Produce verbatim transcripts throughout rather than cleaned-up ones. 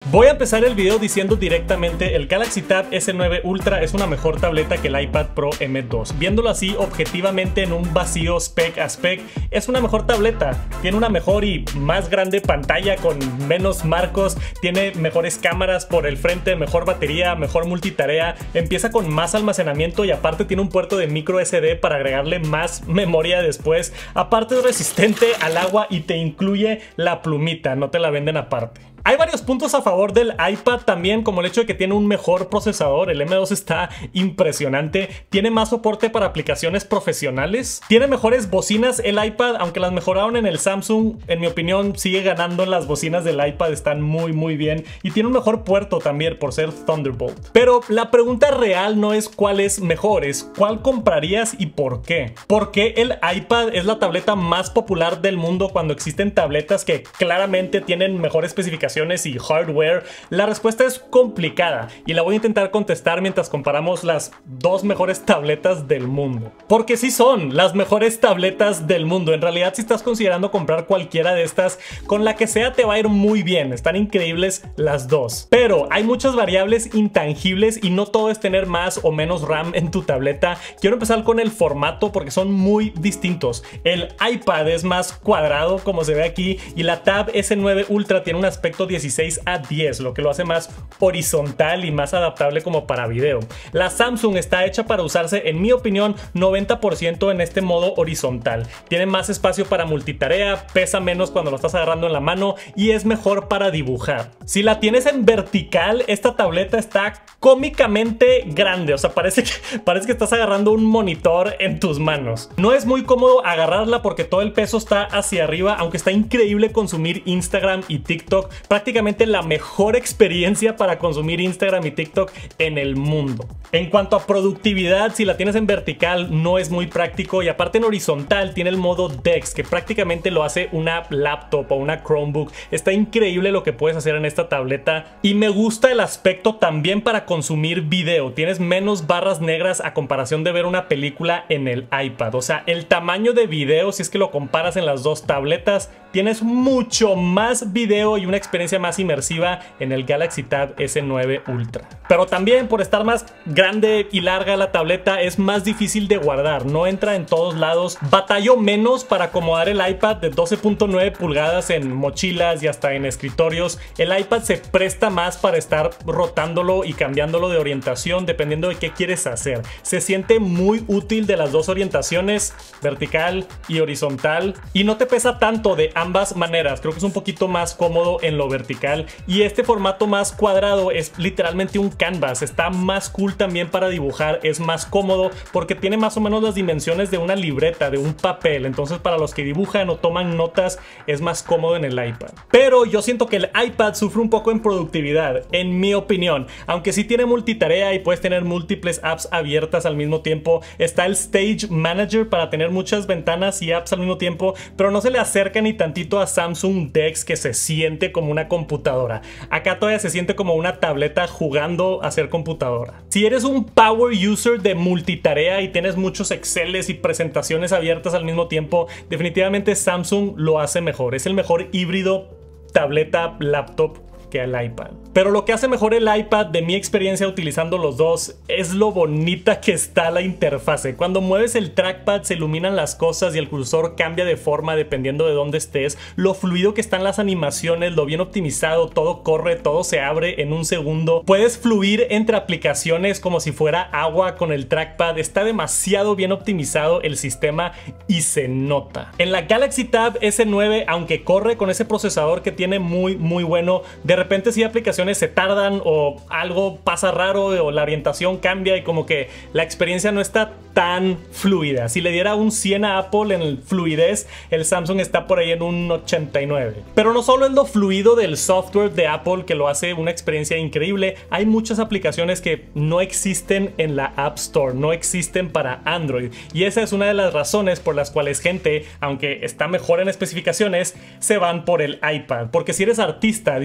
Voy a empezar el video diciendo directamente: el Galaxy Tab S nueve Ultra es una mejor tableta que el iPad Pro M dos. Viéndolo así objetivamente en un vacío spec a spec, es una mejor tableta. Tiene una mejor y más grande pantalla con menos marcos, tiene mejores cámaras por el frente, mejor batería, mejor multitarea, empieza con más almacenamiento y aparte tiene un puerto de micro S D para agregarle más memoria después. Aparte es resistente al agua y te incluye la plumita, no te la venden aparte. Hay varios puntos a favor del iPad también, como el hecho de que tiene un mejor procesador. El M dos está impresionante. Tiene más soporte para aplicaciones profesionales. Tiene mejores bocinas el iPad, aunque las mejoraron en el Samsung. En mi opinión sigue ganando en las bocinas del iPad, están muy muy bien. Y tiene un mejor puerto también por ser Thunderbolt. Pero la pregunta real no es cuál es mejor, es cuál comprarías y por qué. ¿Por qué el iPad es la tableta más popular del mundo cuando existen tabletas que claramente tienen mejores especificaciones y hardware? La respuesta es complicada y la voy a intentar contestar mientras comparamos las dos mejores tabletas del mundo. Porque sí son las mejores tabletas del mundo. En realidad, si estás considerando comprar cualquiera de estas, con la que sea te va a ir muy bien. Están increíbles las dos. Pero hay muchas variables intangibles y no todo es tener más o menos RAM en tu tableta. Quiero empezar con el formato porque son muy distintos. El iPad es más cuadrado, como se ve aquí, y la Tab S nueve Ultra tiene un aspecto dieciséis a diez, lo que lo hace más horizontal y más adaptable como para video. La Samsung está hecha para usarse, en mi opinión, noventa por ciento en este modo horizontal. Tiene más espacio para multitarea, pesa menos cuando lo estás agarrando en la mano y es mejor para dibujar. Si la tienes en vertical, esta tableta está cómicamente grande, o sea, parece que, parece que estás agarrando un monitor en tus manos. No es muy cómodo agarrarla porque todo el peso está hacia arriba, aunque está increíble consumir Instagram y TikTok. Prácticamente la mejor experiencia para consumir Instagram y TikTok en el mundo. En cuanto a productividad, si la tienes en vertical no es muy práctico, y aparte en horizontal tiene el modo DeX, que prácticamente lo hace una laptop o una Chromebook. Está increíble lo que puedes hacer en esta tableta y me gusta el aspecto también para consumir video. Tienes menos barras negras a comparación de ver una película en el iPad. O sea, el tamaño de video, si es que lo comparas en las dos tabletas, tienes mucho más video y una experiencia más inmersiva en el Galaxy Tab S nueve Ultra. Pero también, por estar más grande y larga la tableta, es más difícil de guardar, no entra en todos lados. Batallo menos para acomodar el iPad de doce punto nueve pulgadas en mochilas y hasta en escritorios. El iPad se presta más para estar rotándolo y cambiándolo de orientación dependiendo de qué quieres hacer. Se siente muy útil de las dos orientaciones, vertical y horizontal, y no te pesa tanto de ambas maneras. Creo que es un poquito más cómodo en lo vertical, y este formato más cuadrado es literalmente un canvas. Está más cool también para dibujar, es más cómodo porque tiene más o menos las dimensiones de una libreta, de un papel. Entonces para los que dibujan o toman notas es más cómodo en el iPad. Pero yo siento que el iPad sufre un poco en productividad, en mi opinión. Aunque sí tiene multitarea y puedes tener múltiples apps abiertas al mismo tiempo. Está el Stage Manager para tener muchas ventanas y apps al mismo tiempo, pero no se le acerca ni tantito a Samsung DeX, que se siente como una computadora. Acá todavía se siente como una tableta jugando a ser computadora. Si eres un power user de multitarea y tienes muchos Exceles y presentaciones abiertas al mismo tiempo, definitivamente Samsung lo hace mejor. Es el mejor híbrido tableta laptop que el iPad. Pero lo que hace mejor el iPad, de mi experiencia utilizando los dos, es lo bonita que está la interfase. Cuando mueves el trackpad se iluminan las cosas y el cursor cambia de forma dependiendo de dónde estés. Lo fluido que están las animaciones, lo bien optimizado, todo corre, todo se abre en un segundo. Puedes fluir entre aplicaciones como si fuera agua con el trackpad. Está demasiado bien optimizado el sistema y se nota. En la Galaxy Tab S nueve, aunque corre con ese procesador que tiene muy muy bueno, de De repente si aplicaciones se tardan o algo pasa raro o la orientación cambia y como que la experiencia no está tan fluida. Si le diera un cien a Apple en fluidez, el Samsung está por ahí en un ochenta y nueve. Pero no solo es lo fluido del software de Apple que lo hace una experiencia increíble, hay muchas aplicaciones que no existen en la App Store, no existen para Android, y esa es una de las razones por las cuales gente, aunque está mejor en especificaciones, se van por el iPad. Porque si eres artista, diseñador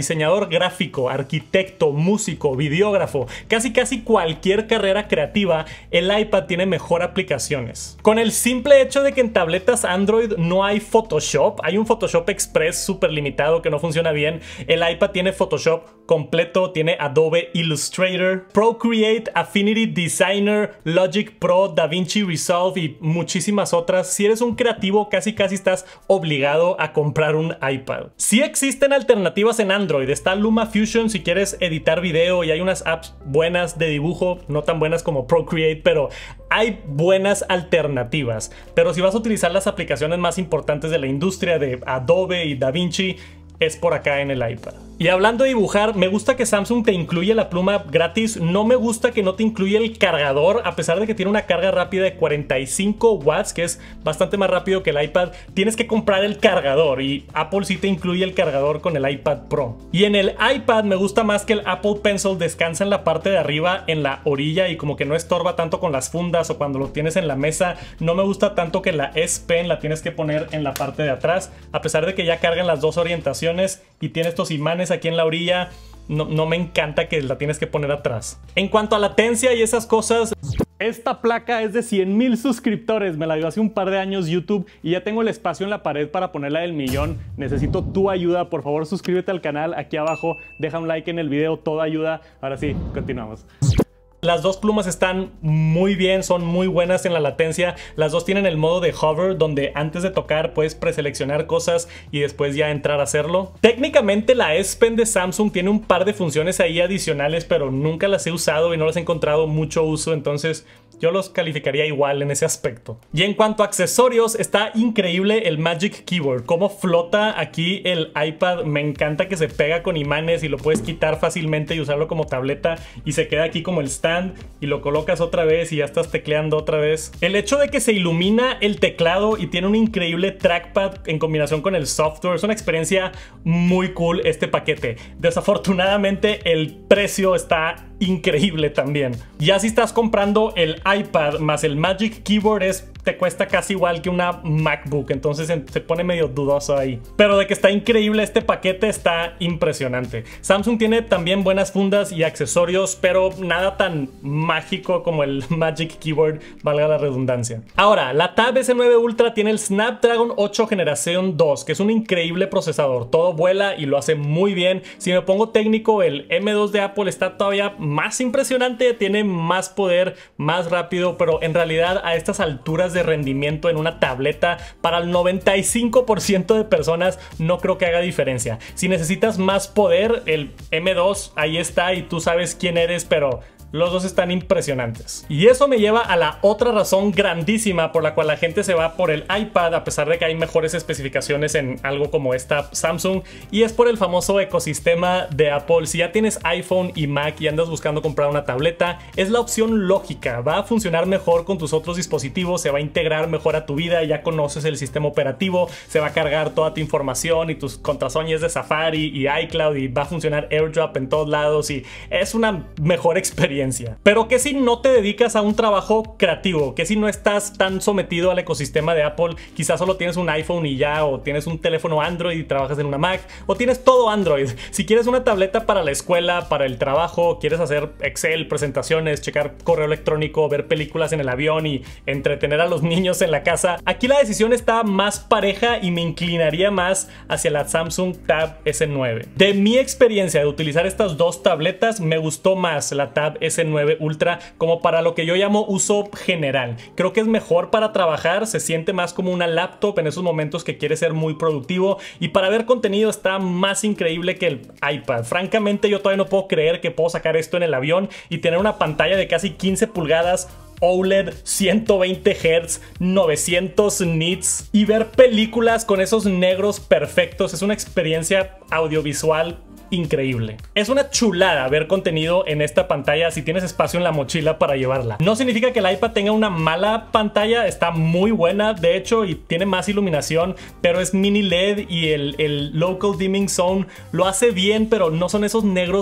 diseñador gráfico, arquitecto, músico, videógrafo, casi casi cualquier carrera creativa, el iPad tiene mejor aplicaciones. Con el simple hecho de que en tabletas Android no hay Photoshop, hay un Photoshop Express súper limitado que no funciona bien, el iPad tiene Photoshop completo, tiene Adobe Illustrator, Procreate, Affinity Designer, Logic Pro, DaVinci Resolve y muchísimas otras. Si eres un creativo, casi casi estás obligado a comprar un iPad. Sí existen alternativas en Android, está LumaFusion si quieres editar video y hay unas apps buenas de dibujo, no tan buenas como Procreate, pero hay buenas alternativas. Pero si vas a utilizar las aplicaciones más importantes de la industria de Adobe y DaVinci, es por acá en el iPad. Y hablando de dibujar, me gusta que Samsung te incluye la pluma gratis. No me gusta que no te incluya el cargador, a pesar de que tiene una carga rápida de cuarenta y cinco watts, que es bastante más rápido que el iPad. Tienes que comprar el cargador y Apple sí te incluye el cargador con el iPad Pro. Y en el iPad me gusta más que el Apple Pencil descansa en la parte de arriba, en la orilla, y como que no estorba tanto con las fundas o cuando lo tienes en la mesa. No me gusta tanto que la S Pen la tienes que poner en la parte de atrás, a pesar de que ya cargan las dos orientaciones y tiene estos imanes aquí en la orilla. No, no me encanta que la tienes que poner atrás. En cuanto a latencia y esas cosas, esta placa es de cien mil suscriptores, me la dio hace un par de años YouTube y ya tengo el espacio en la pared para ponerla del millón. Necesito tu ayuda, por favor suscríbete al canal aquí abajo, deja un like en el video, toda ayuda. Ahora sí, continuamos. Las dos plumas están muy bien, son muy buenas en la latencia. Las dos tienen el modo de hover, donde antes de tocar puedes preseleccionar cosas y después ya entrar a hacerlo. Técnicamente la S Pen de Samsung tiene un par de funciones ahí adicionales, pero nunca las he usado y no las he encontrado mucho uso, entonces yo los calificaría igual en ese aspecto. Y en cuanto a accesorios, está increíble el Magic Keyboard. Cómo flota aquí el iPad, me encanta que se pega con imanes y lo puedes quitar fácilmente y usarlo como tableta y se queda aquí como el stand y lo colocas otra vez y ya estás tecleando otra vez. El hecho de que se ilumina el teclado y tiene un increíble trackpad en combinación con el software, es una experiencia muy cool este paquete. Desafortunadamente el precio está increíble también. Ya si estás comprando el iPad más el Magic Keyboard, es, te cuesta casi igual que una MacBook, entonces se pone medio dudoso ahí. Pero de que está increíble este paquete, está impresionante. Samsung tiene también buenas fundas y accesorios, pero nada tan mágico como el Magic Keyboard, valga la redundancia. Ahora, la Tab S nueve Ultra tiene el Snapdragon ocho generación dos, que es un increíble procesador. Todo vuela y lo hace muy bien. Si me pongo técnico, el M dos de Apple está todavía más impresionante, tiene más poder, más rápido, pero en realidad a estas alturas de rendimiento en una tableta, para el noventa y cinco por ciento de personas no creo que haga diferencia. Si necesitas más poder, el M dos ahí está y tú sabes quién eres, pero los dos están impresionantes. Y eso me lleva a la otra razón grandísima por la cual la gente se va por el iPad, a pesar de que hay mejores especificaciones en algo como esta Samsung, y es por el famoso ecosistema de Apple. Si ya tienes iPhone y Mac y andas buscando comprar una tableta, es la opción lógica. Va a funcionar mejor con tus otros dispositivos, se va a integrar mejor a tu vida, ya conoces el sistema operativo, se va a cargar toda tu información y tus contraseñas de Safari y iCloud, y va a funcionar AirDrop en todos lados y es una mejor experiencia. Pero que si no te dedicas a un trabajo creativo, que si no estás tan sometido al ecosistema de Apple, quizás solo tienes un iPhone y ya, o tienes un teléfono Android y trabajas en una Mac, o tienes todo Android. Si quieres una tableta para la escuela, para el trabajo, quieres hacer Excel, presentaciones, checar correo electrónico, ver películas en el avión y entretener a los niños en la casa, aquí la decisión está más pareja y me inclinaría más hacia la Samsung Tab S nueve. De mi experiencia de utilizar estas dos tabletas, me gustó más la Tab S nueve Ultra como para lo que yo llamo uso general. Creo que es mejor para trabajar, se siente más como una laptop en esos momentos que quieres ser muy productivo, y para ver contenido está más increíble que el iPad. Francamente, yo todavía no puedo creer que puedo sacar esto en el avión y tener una pantalla de casi quince pulgadas, O L E D, ciento veinte hertz, novecientos nits y ver películas con esos negros perfectos. Es una experiencia audiovisual increíble. Es una chulada ver contenido en esta pantalla si tienes espacio en la mochila para llevarla. No significa que el iPad tenga una mala pantalla, está muy buena de hecho y tiene más iluminación, pero es mini L E D y el, el Local Dimming Zone lo hace bien, pero no son esos negros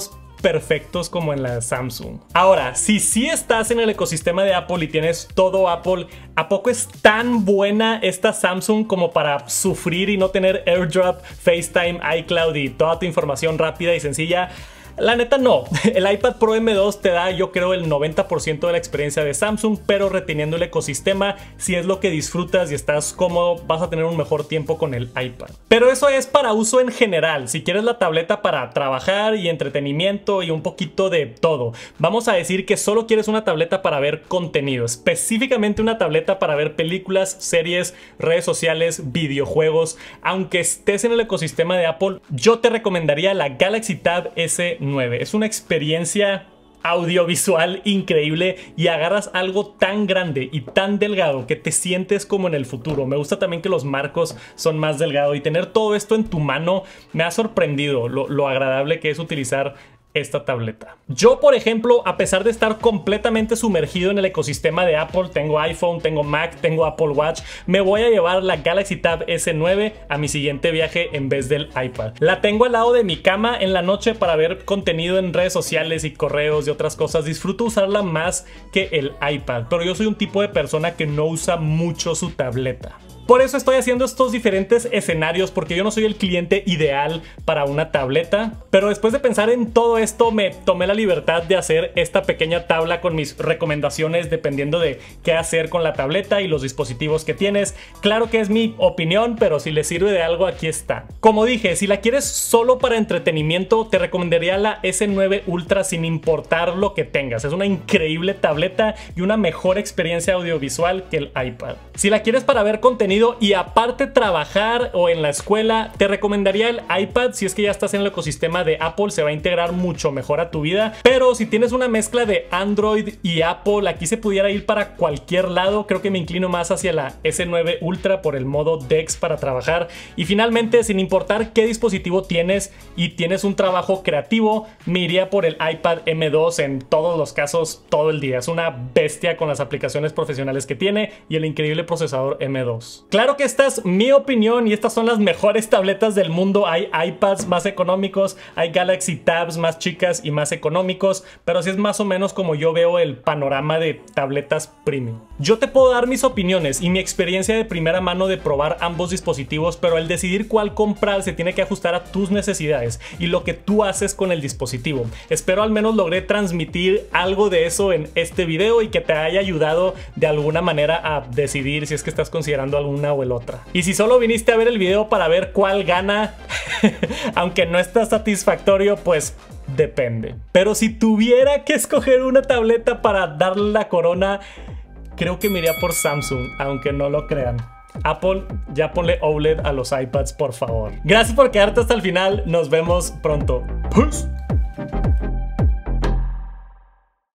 perfectos como en la Samsung. Ahora, si sí estás en el ecosistema de Apple y tienes todo Apple, ¿a poco es tan buena esta Samsung como para sufrir y no tener AirDrop, FaceTime, iCloud y toda tu información rápida y sencilla? La neta no, el iPad Pro M dos te da yo creo el noventa por ciento de la experiencia de Samsung, pero reteniendo el ecosistema. Si es lo que disfrutas y estás cómodo, vas a tener un mejor tiempo con el iPad. Pero eso es para uso en general, si quieres la tableta para trabajar y entretenimiento y un poquito de todo. Vamos a decir que solo quieres una tableta para ver contenido, específicamente una tableta para ver películas, series, redes sociales, videojuegos. Aunque estés en el ecosistema de Apple, yo te recomendaría la Galaxy Tab S nueve. Es una experiencia audiovisual increíble y agarras algo tan grande y tan delgado que te sientes como en el futuro. Me gusta también que los marcos son más delgados y tener todo esto en tu mano me ha sorprendido lo, lo agradable que es utilizar esta tableta. Yo, por ejemplo, a pesar de estar completamente sumergido en el ecosistema de Apple, tengo iPhone, tengo Mac, tengo Apple Watch, me voy a llevar la Galaxy Tab S nueve a mi siguiente viaje en vez del iPad. La tengo al lado de mi cama en la noche para ver contenido en redes sociales y correos y otras cosas. Disfruto usarla más que el iPad, pero yo soy un tipo de persona que no usa mucho su tableta. Por eso estoy haciendo estos diferentes escenarios, porque yo no soy el cliente ideal para una tableta. Pero después de pensar en todo esto, me tomé la libertad de hacer esta pequeña tabla con mis recomendaciones dependiendo de qué hacer con la tableta y los dispositivos que tienes. Claro que es mi opinión, pero si les sirve de algo, aquí está. Como dije, si la quieres solo para entretenimiento, te recomendaría la S nueve Ultra sin importar lo que tengas. Es una increíble tableta y una mejor experiencia audiovisual que el iPad. Si la quieres para ver contenido y aparte trabajar o en la escuela, te recomendaría el iPad. Si es que ya estás en el ecosistema de Apple, se va a integrar mucho mejor a tu vida. Pero si tienes una mezcla de Android y Apple, aquí se pudiera ir para cualquier lado. Creo que me inclino más hacia la S nueve Ultra por el modo D E X para trabajar. Y finalmente, sin importar qué dispositivo tienes y tienes un trabajo creativo, me iría por el iPad M dos en todos los casos todo el día. Es una bestia con las aplicaciones profesionales que tiene y el increíble procesador M dos. Claro que esta es mi opinión y estas son las mejores tabletas del mundo. Hay iPads más económicos, hay Galaxy Tabs más chicas y más económicos, pero sí es más o menos como yo veo el panorama de tabletas premium. Yo te puedo dar mis opiniones y mi experiencia de primera mano de probar ambos dispositivos, pero el decidir cuál comprar se tiene que ajustar a tus necesidades y lo que tú haces con el dispositivo. Espero al menos logré transmitir algo de eso en este video y que te haya ayudado de alguna manera a decidir si es que estás considerando algún una o el otra. Y si solo viniste a ver el video para ver cuál gana, aunque no está satisfactorio, pues depende. Pero si tuviera que escoger una tableta para darle la corona, creo que me iría por Samsung, aunque no lo crean. Apple, ya ponle O L E D a los iPads, por favor. Gracias por quedarte hasta el final. Nos vemos pronto. ¡Peace!